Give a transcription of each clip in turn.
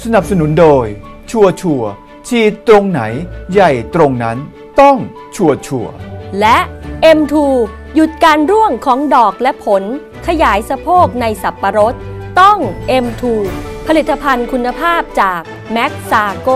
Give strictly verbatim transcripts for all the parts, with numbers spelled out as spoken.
สนับสนุนโดยชัวชัวฉีดตรงไหนใหญ่ตรงนั้นต้องชัวชัวและ เอ็ม ทู หยุดการร่วงของดอกและผลขยายสะโพกในสับปะรดต้อง เอ็ม ทู ผลิตภัณฑ์คุณภาพจากแม็กซาโก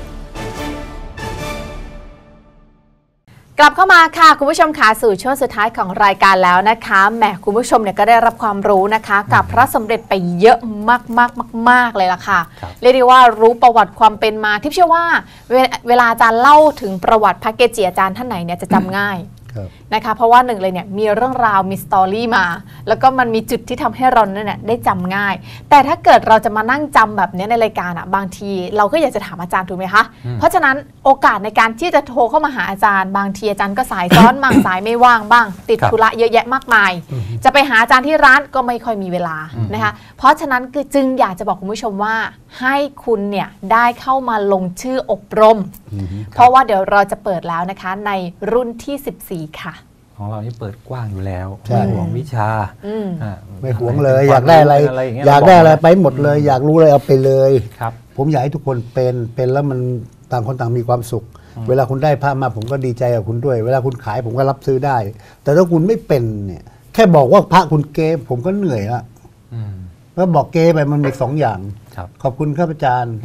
กลับเข้ามาค่ะคุณผู้ชมค่ะสู่ช่วงสุดท้ายของรายการแล้วนะคะแหมคุณผู้ชมเนี่ยก็ได้รับความรู้นะคะกับพระสมเด็จไปเยอะมากมากมากมากเลยล่ะค่ะเรียกได้ว่ารู้ประวัติความเป็นมาที่เชื่อว่าเวลาอาจารย์เล่าถึงประวัติพระเกจิอาจารย์ท่านไหนเนี่ยจะจำง่ายนะคะเพราะว่าหนึ่งเลยเนี่ยมีเรื่องราวมีสตอรี่มาแล้วก็มันมีจุดที่ทำให้เราเนี่ยได้จำง่ายแต่ถ้าเกิดเราจะมานั่งจำแบบนี้ในรายการอ่ะบางทีเราก็อยากจะถามอาจารย์ถูกไหมคะเพราะฉะนั้นโอกาสในการที่จะโทรเข้ามาหาอาจารย์บางทีอาจารย์ก็สายซ้อนบ้าง สายไม่ว่างบ้างติดธุระเยอะแยะมากมายจะไปหาอาจารย์ที่ร้านก็ไม่ค่อยมีเวลานะคะเพราะฉะนั้นคือจึงอยากจะบอกคุณผู้ชมว่าให้คุณเนี่ยได้เข้ามาลงชื่ออบรมเพราะว่าเดี๋ยวเราจะเปิดแล้วนะคะในรุ่นที่สิบสี่ค่ะของเรานี่เปิดกว้างอยู่แล้วไม่หวงวิชาไม่หวงเลยอยากได้อะไรอยากได้อะไรไปหมดเลยอยากรู้อะไรเอาไปเลยครับผมอยากให้ทุกคนเป็นเป็นแล้วมันต่างคนต่างมีความสุขเวลาคุณได้พระมาผมก็ดีใจกับคุณด้วยเวลาคุณขายผมก็รับซื้อได้แต่ถ้าคุณไม่เป็นเนี่ยแค่บอกว่าพระคุณเก๊ผมก็เหนื่อยละแล้วบอกเก๊ไปมันมีสองอย่างขอบคุณครับอาจารย์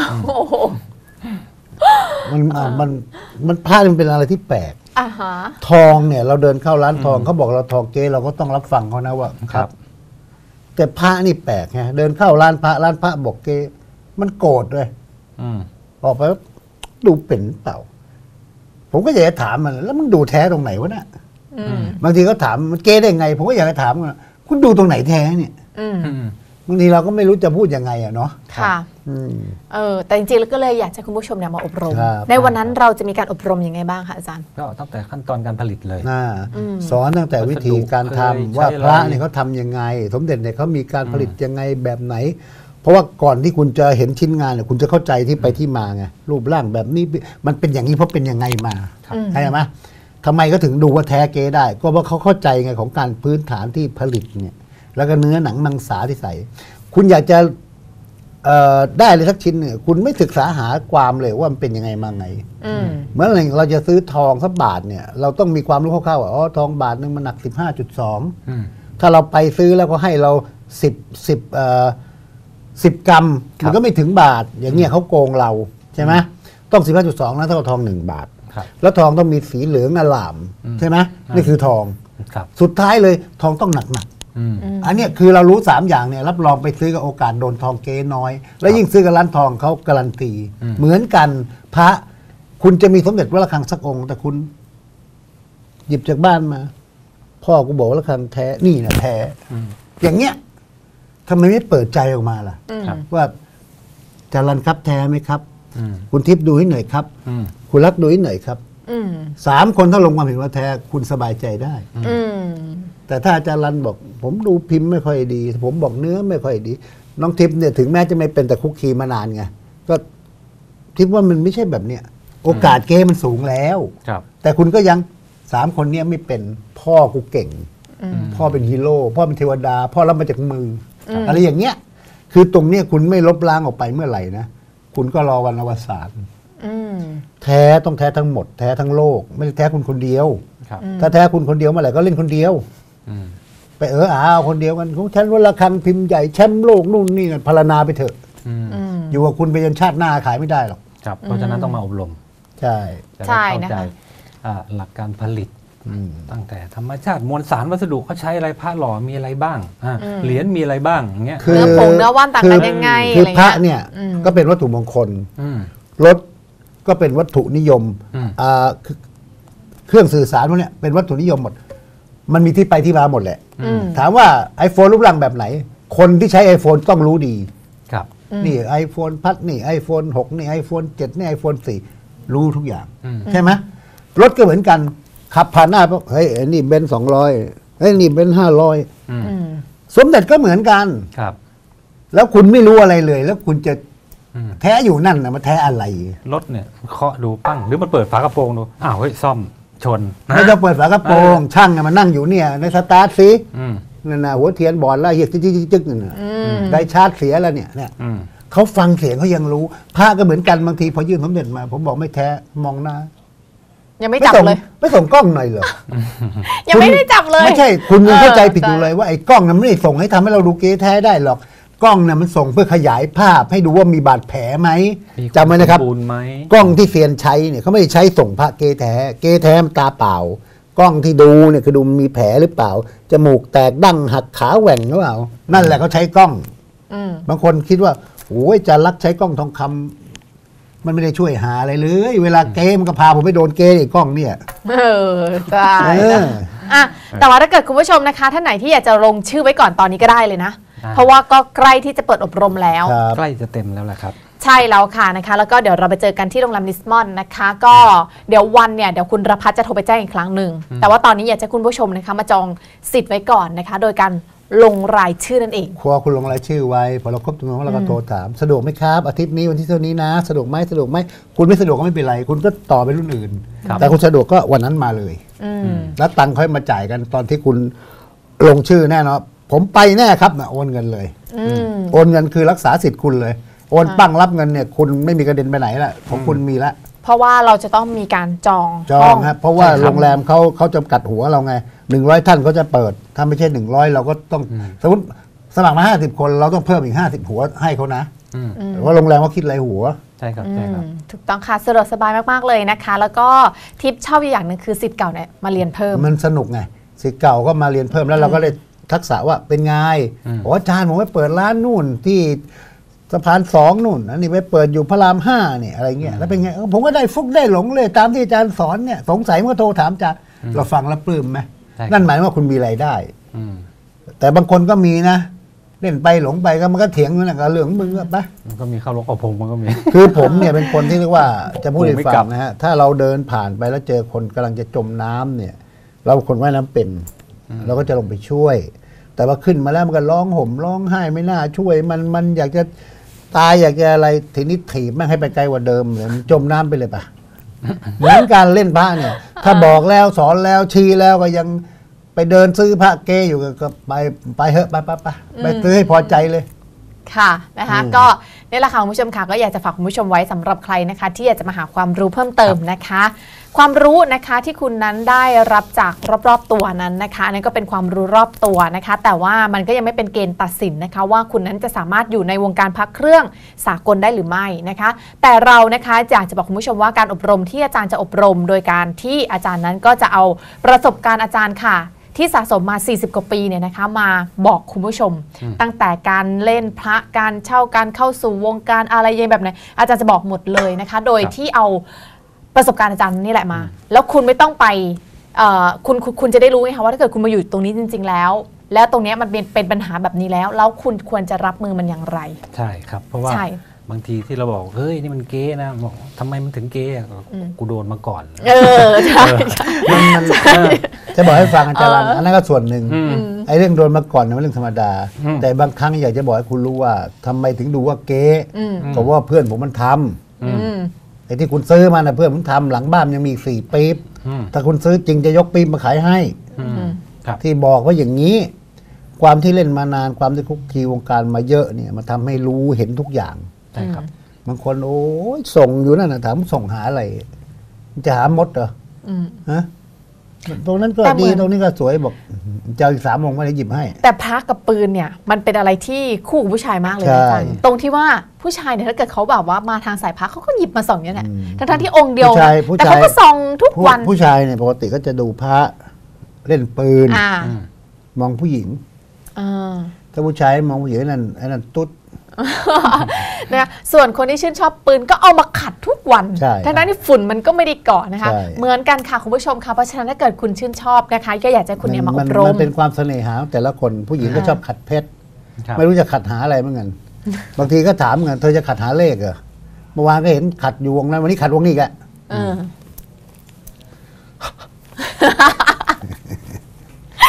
มันมันมันพระมันเป็นอะไรที่แปลกทองเนี่ยเราเดินเข้าร้านทองเขาบอกเราทองเก๊เราก็ต้องรับฟังเขานะว่าครับแต่พระนี่แปลกไงเดินเข้าร้านพระร้านพระบอกเก๊มันโกรธเลยออกไปดูเป็นเปล่าผมก็อยากจะถามมันแล้วมึงดูแท้ตรงไหนวะเนี่ยบางทีก็ถามมันเก๊ได้ไงผมก็อยากจะถามมันคุณดูตรงไหนแท้เนี่ยบางทีเราก็ไม่รู้จะพูดยังไงอะเนาะค่ะเออแต่จริงๆแล้วก็เลยอยากให้คุณผู้ชมเนี่ยมาอบรมในวันนั้นเราจะมีการอบรมยังไงบ้างคะอาจารย์ก็ตั้งแต่ขั้นตอนการผลิตเลยสอนตั้งแต่วิธีการทำว่าพระเนี่ยเขาทำยังไงสมเด็จเนี่ยเขามีการผลิตยังไงแบบไหนเพราะว่าก่อนที่คุณจะเห็นชิ้นงานเนี่ยคุณจะเข้าใจที่ไปที่มาไงรูปร่างแบบนี้มันเป็นอย่างนี้เพราะเป็นยังไงมาใช่ไหมทำไมก็ถึงดูว่าแท้เก๊ได้ก็เพราะเขาเข้าใจไงของการพื้นฐานที่ผลิตเนี่ยแล้วก็เนื้อหนังมังสาที่ใส่คุณอยากจะได้เลยสักชิ้นเนี่ยคุณไม่ศึกษาหาความเลยว่ามันเป็นยังไงมาไงเมื่อไหร่เราจะซื้อทองสักบาทเนี่ยเราต้องมีความรู้คร่าวๆว่าอ๋อทองบาทนึงมันหนัก สิบห้าจุดสอง ถ้าเราไปซื้อแล้วก็ให้เราสิบ สิบเอ่อสิบกรัมมันก็ไม่ถึงบาทอย่างเงี้ยเขาโกงเราใช่ไหมต้อง สิบห้าจุดสอง นะเท่ากับทองหนึ่งบาทแล้วทองต้องมีสีเหลืองอลามใช่ไหมนี่คือทองสุดท้ายเลยทองต้องหนักๆอันนี้คือเรารู้สามอย่างเนี่ยรับรองไปซื้อกับโอกาสโดนทองเก๊น้อยแล้วยิ่งซื้อกับร้านทองเขาการันตีเหมือนกันพระคุณจะมีสมเด็จวัดระฆังสักองค์แต่คุณหยิบจากบ้านมาพ่อกูบอกว่าระฆังแท้นี่นะแท้อย่างเงี้ยทำไมไม่เปิดใจออกมาล่ะว่าจารันครับแท้ไหมครับคุณทิพย์ดูให้หน่อยครับคุณรักดูให้หน่อยครับสามคนถ้าลงความเห็นว่าแท้คุณสบายใจได้แต่ถ้าอาจารย์รันบอกผมดูพิมพ์ไม่ค่อยดีผมบอกเนื้อไม่ค่อยดีน้องทิพย์เนี่ยถึงแม้จะไม่เป็นแต่คุกคีมานานไงก็ทิพย์ว่ามันไม่ใช่แบบเนี้ยโอกาสเก้มันสูงแล้วแต่คุณก็ยังสามคนเนี้ยไม่เป็นพ่อกูเก่งพ่อเป็นฮีโร่พ่อเป็นเทวดาพ่อรับมาจากมืออะไรอย่างเงี้ยคือตรงเนี้ยคุณไม่ลบล้างออกไปเมื่อไหร่นะคุณก็รอวันอวสานแท้ต้องแท้ทั้งหมดแท้ทั้งโลกไม่ใช่แท้คุณคนเดียวถ้าแท้คุณคนเดียวเมื่อไหร่ก็เล่นคนเดียวไปเออเอาคนเดียวกันของฉันว่าระฆังพิมพ์ใหญ่แชมป์โลกนู่นนี่นั่นพรรณนาไปเถอะอยู่กับคุณไปจนชาติหน้าขายไม่ได้หรอกครับเพราะฉะนั้นต้องมาอบรมใช่ใช่นะคะหลักการผลิตตั้งแต่ธรรมชาติมวลสารวัสดุเขาใช้อะไรพระหล่อมีอะไรบ้างเหรียญมีอะไรบ้างอย่างเงี้ยเนื้อผงเนื้อว่านต่างกันยังไงคือพระเนี่ยก็เป็นวัตถุมงคลรถก็เป็นวัตถุนิยมเครื่องสื่อสารพวกนี้เป็นวัตถุนิยมหมดมันมีที่ไปที่มาหมดแหละถามว่า iPhone รูปร่างแบบไหนคนที่ใช้ iPhone ต้องรู้ดีครับนี่ iPhone พัดนี่ iPhone หกนี่ iPhone เจ็ดนี่ iPhone สี่รู้ทุกอย่างใช่ไหมรถก็เหมือนกันขับผ่านหน้าปุ๊บเฮ้ยนี่เบนซ์สองร้อยเฮ้ยนี่เบนซ์ห้าร้อยสมเด็จก็เหมือนกันครับแล้วคุณไม่รู้อะไรเลยแล้วคุณจะแท้อยู่นั่นนะมันแท้อะไรรถเนี่ยเคาะดูปั้งหรือมันเปิดฝากระโปรงดูอ้าวเฮ้ยซ่อมชนไม่ต้องเปิดฝากระโปรงช่างเนี่ยมันนั่งอยู่เนี่ยในสตาร์ทสินั่นนะหัวเทียนบอดแล้วเฮียจิ๊กจิ๊กจิ๊กนั่นนะได้ชาร์จเสียแล้วเนี่ยเนี่ยเขาฟังเสียงเขายังรู้พระก็เหมือนกันบางทีพอยื่นสมเด็จมา ผมบอกไม่แท้มองหน้ายังไม่จับเลยไม่ส่งกล้องหน่อยเหรอยังไม่ได้จับเลยไม่ใช่คุณยังเข้าใจผิดอยู่เลยว่าไอ้กล้องนั้นไม่ได้ส่งให้ทำให้เราดูเก๊แท้ได้หรอกกล้องน่ะมันส่งเพื่อขยายภาพให้ดูว่ามีบาดแผลไหมจำไว้นะครับกล้องที่เซียนใช้เนี่ยเขาไม่ได้ใช้ส่งพระเก๊แท้เก๊แท้มันตาเปล่ากล้องที่ดูเนี่ยคือดูมีแผลหรือเปล่าจมูกแตกดั้งหักขาแหว่งหรือเปล่านั่นแหละเขาใช้กล้องบางคนคิดว่าโอ้ยจะรักใช้กล้องทองคำมันไม่ได้ช่วยหาอะไรเลยเวลาเก๊มันก็พาผมไปโดนเก๊ไอ้กล้องเนี่ยเออใช่อ่ะแต่ว่าถ้าเกิดคุณผู้ชมนะคะท่านไหนที่อยากจะลงชื่อไว้ก่อนตอนนี้ก็ได้เลยนะเพราะว่าก็ใกล้ที่จะเปิดอบรมแล้วใกล้จะเต็มแล้วแหละครับใช่แล้วค่ะนะคะแล้วก็เดี๋ยวเราไปเจอกันที่โรงแรมนิสมอนนะคะก็เดี๋ยววันเนี่ยเดี๋ยวคุณรพัฒน์จะโทรไปแจ้งอีกครั้งหนึ่งแต่ว่าตอนนี้อยากจะคุณผู้ชมนะคะมาจองสิทธิ์ไว้ก่อนนะคะโดยการลงรายชื่อนั่นเองครัวคุณลงรายชื่อไว้พอเราครบจำนวนเราก็โทรถามสะดวกไหมครับอาทิตย์นี้วันที่เท่านี้นะสะดวกไหมสะดวกไหมคุณไม่สะดวกก็ไม่เป็นไรคุณก็ต่อไปรุ่นอื่นแต่คุณสะดวกก็วันนั้นมาเลยแล้วตังค์ค่อยมาจ่ายกันตอนที่คุณลงชื่อแน่นอนผมไปแน่ครับนะโอนเงินเลยโอนเงินคือรักษาสิทธิ์คุณเลยโอนปั้งรับเงินเนี่ยคุณไม่มีกระเด็นไปไหนละของคุณมีละเพราะว่าเราจะต้องมีการจองจองครับเพราะว่าโรงแรมเขาเขาจำกัดหัวเราไงหนึ่งร้อยท่านเขาจะเปิดถ้าไม่ใช่หนึ่งร้อยเราก็ต้องสมมติสมัครมาห้าสิบคนเราต้องเพิ่มอีกห้าสิบหัวให้เขานะเพราะโรงแรมเขาคิดรายหัวใช่ครับใช่ครับถูกต้องค่ะสะดวกสบายมากๆเลยนะคะแล้วก็ทิปชอบอย่างหนึ่งคือสิทธิ์เก่าเนี่ยมาเรียนเพิ่มมันสนุกไงสิทธิ์เก่าก็มาเรียนเพิ่มแล้วเราก็ได้ทักษะว่าเป็นไงโอ้อาจารย์ผมไปเปิดร้านนู่นที่สะพานสองนู่นอันนี้ไปเปิดอยู่พระรามห้าเนี่ยอะไรเงี้ยแล้วเป็นไงผมก็ได้ฟุกได้หลงเลยตามที่อาจารย์สอนเนี่ยสงสัยมันก็โทรถามอาจารย์เราฟังแล้วปลื้มไหมนั่นหมายว่าคุณมีรายได้แต่บางคนก็มีนะเล่นไปหลงไปก็มันก็เถียงนั่นแหละเรื่องมึงปะมันก็มีเข้าลกเอาผมมันก็มีคือผมเนี่ยเป็นคนที่เรียกว่าจะพูดให้ฟังนะฮะถ้าเราเดินผ่านไปแล้วเจอคนกำลังจะจมน้ำเนี่ยเราคนว่ายน้ำเป็นเราก็จะลงไปช่วยแต่ว่าขึ้นมาแล้วมันก็ร้องห่มร้องไห้ไม่น่าช่วยมันมันอยากจะตายอยากจะอะไรทีนี้ถีบแม่งให้ไปไกลกว่าเดิมเลยมันจมน้ำไปเลยปะเหมือนการเล่นพระเนี่ยถ้าบอกแล้วสอนแล้วชี้แล้วก็ยังไปเดินซื้อพระเกอยู่ก็ไปไปเถอะไปไปไปไปซื้อให้พอใจเลยค่ะนะคะก็นี่แหละค่ะคุณผู้ชมค่ะก็อยากจะฝากคุณผู้ชมไว้สำหรับใครนะคะที่อยากจะมาหาความรู้เพิ่มเติมนะคะความรู้นะคะที่คุณนั้นได้รับจากรอบๆตัวนั้นนะคะอันนี้ก็เป็นความรู้รอบตัวนะคะแต่ว่ามันก็ยังไม่เป็นเกณฑ์ตัดสินนะคะว่าคุณนั้นจะสามารถอยู่ในวงการพระเครื่องสากลได้หรือไม่นะคะแต่เรานะคะอยากจะบอกคุณผู้ชมว่าการอบรมที่อาจารย์จะอบรมโดยการที่อาจารย์นั้นก็จะเอาประสบการณ์อาจารย์ค่ะที่สะสมมาสี่สิบกว่าปีเนี่ยนะคะมาบอกคุณผู้ชมตั้งแต่การเล่นพระการเช่าการเข้าสู่วงการอะไรยังแบบไหนอาจารย์จะบอกหมดเลยนะคะโดยที่เอาประสบการณ์อาจารย์นี่แหละมาแล้วคุณไม่ต้องไปคุณคุณจะได้รู้ไงคะว่าถ้าเกิดคุณมาอยู่ตรงนี้จริงๆแล้วแล้วตรงนี้มันเป็นเป็นปัญหาแบบนี้แล้วแล้วคุณควรจะรับมือมันอย่างไรใช่ครับเพราะว่าบางทีที่เราบอกเฮ้ยนี่มันเก๊นะบอกทำไมมันถึงเก๊กูโดนมาก่อนเออใช่มันมันจะบอกให้ฟังอาจารย์อันนั้นก็ส่วนหนึ่งไอ้เรื่องโดนมาก่อนเป็นเรื่องธรรมดาแต่บางครั้งอยากจะบอกให้คุณรู้ว่าทำไมถึงดูว่าเก๊เพราะว่าเพื่อนผมมันทำไอ้ที่คุณซื้อมานะเพื่อนผมทำหลังบ้านยังมีสี่ปี๊บถ้าคุณซื้อจริงจะยกปี๊บมาขายให้ที่บอกว่าอย่างนี้ความที่เล่นมานานความที่คุกคีวงการมาเยอะเนี่ยมันทำให้รู้เห็นทุกอย่างใช่ครับบางคนโอ้ยส่งอยู่นั่นนะถามส่งหาอะไรจะหามดเหรอฮะตรงนั้นก็ดีตรงนี้ก็สวยบอกจะเอาอีกสามองค์มาได้หยิบให้แต่พระกับปืนเนี่ยมันเป็นอะไรที่คู่กับผู้ชายมากเลยอาจารย์ตรงที่ว่าผู้ชายเนี่ยถ้าเกิดเขาแบบว่ามาทางสายพระเขาก็หยิบมาส่องอย่างนี้แหละทั้งที่องค์เดียวแต่เขาก็ส่องทุกวันผู้ชายเนี่ยปกติก็จะดูพระเล่นปืนมองผู้หญิงถ้าผู้ชายมองผู้หญิงนั่นไอ้นั่นตุ๊ดนะส่วนคนที่ชื่นชอบปืนก็เอามาขัดทุกวันทั้งนั้นที่ฝุ่นมันก็ไม่ได้เกาะนะคะเหมือนกันค่ะคุณผู้ชมค่ะเพราะฉะนั้นถ้าเกิดคุณชื่นชอบนะคะก็อยากจะคุณเนี่ยมาอบรมมันเป็นความเสน่หาแต่ละคนผู้หญิงก็ชอบขัดเพชรไม่รู้จะขัดหาอะไรเหมือนกันบางทีก็ถามกันเธอจะขัดหาเลขเหรอเมื่อวานก็เห็นขัดอยู่วงนั้นวันนี้ขัดวงนี้แก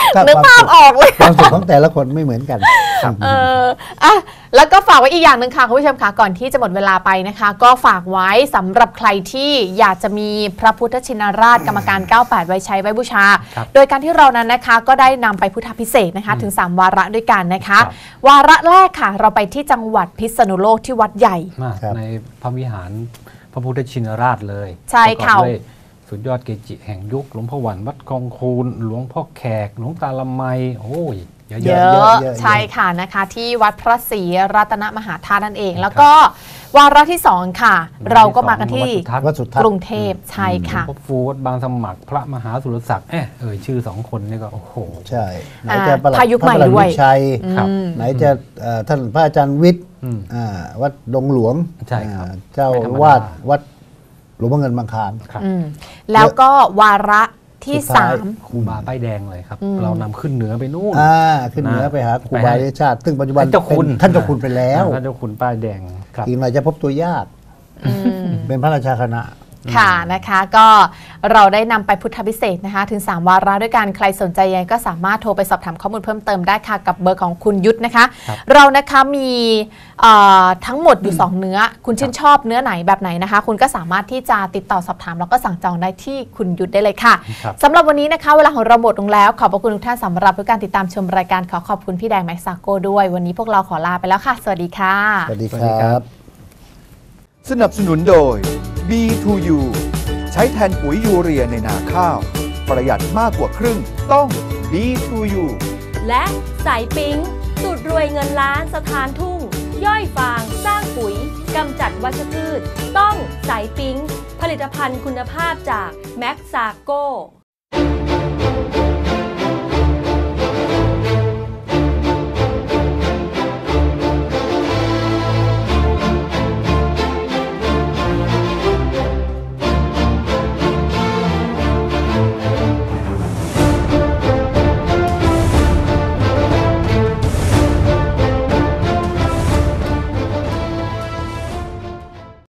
ถ้านึกภาพออกเลยความสุขของแต่ละคนไม่เหมือนกันเอออ่ะแล้วก็ฝากไว้อีกอย่างหนึ่งค่ะคุณผู้ชมค่ะก่อนที่จะหมดเวลาไปนะคะ ก็ฝากไว้สำหรับใครที่อยากจะมีพระพุทธชินราชกรรมการเก้าแปดไว้ใช้ไว้บูชา โดยการที่เรานั้นนะคะก็ได้นำไปพุทธพิเศษนะคะถึงสามวาระด้วยกันนะคะ วาระแรกค่ะเราไปที่จังหวัดพิษณุโลกที่วัดใหญ่ในพระวิหารพระพุทธชินราชเลยใช่ค่ะประกอบด้วยสุดยอดเกจิแห่งยุคหลวงพ่อหวันวัดคลองคูนหลวงพ่อแขกหลวงตาละไมโอ้ยเยอะเยๆอะใช่ค่ะนะคะที่วัดพระศรีรัตนมหาธาตุนั่นเอง แล้วก็วาระที่สองค่ะ เราก็มากันที่วัดสุทัศน์กรุงเทพใช่ค่ะพระฟูวัดบางสมัครพระมหาสุรศักดิ์เอ๊ะเอ่ยชื่อสองคนนี่ก็โอ้โหใช่ไหนจะประหลัดพายุใหม่พระประหลัด้วยวิชัยครับไหนจะเอ่อท่านพระอาจารย์วิทย์อืมอ่าวัดดงหลวงใช่ครับอ่าเจ้าไม่ธรรมดาวาดวัดหลวงพ่อเงินบางคลานครับอืมแล้วก็วาระที่สุดสาท้ายมครูบาป้ายแดงเลยครับอืมเรานำขึ้นเหนือไปนู่นอ่าขึ้นเหนือไปหาครูบาเดชาติ ซึ่งปัจจุบันท่านเจ้าคุณเป็นท่านเจ้าคุณไปแล้วท่านเจ้าคุณป้ายแดงครับอีกหน่อยจะพบตัวยากอืมเป็นพระราชาคณะค่ะนะคะก็เราได้นำไปพุทธพิเศษนะคะถึงสามวาระด้วยกันใครสนใจยังไงก็สามารถโทรไปสอบถามข้อมูลเพิ่มเติมได้ค่ะกับเบอร์ของคุณยุทธนะคะครับเรานะคะมีเอ่อทั้งหมดอยู่ สอง เนื้อ คุณชื่นชอบเนื้อไหนแบบไหนนะคะ คุณก็สามารถที่จะติดต่อสอบถามแล้วก็สั่งจองได้ที่คุณยุทธได้เลยค่ะครับสำหรับวันนี้นะคะเวลาของเราหมดลงแล้วขอบพระคุณทุกท่านสำหรับทุกการติดตามชมรายการขอขอบคุณพี่แดงแม็กซาโกด้วยวันนี้พวกเราขอลาไปแล้วค่ะสวัสดีค่ะสวัสดีสวัคสดีครัรับบสนับสนุนโดย บี ทู ยู ใช้แทนปุ๋ยยูเรียในนาข้าว ประหยัดมากกว่าครึ่งต้อง บี ทู ยูและสายปิ๊งสูตรรวยเงินล้านสถานทุ่ง ย่อยฟางสร้างปุ๋ยกำจัดวัชพืช ต้องสายปิ๊งผลิตภัณฑ์คุณภาพจากแม็กซาโก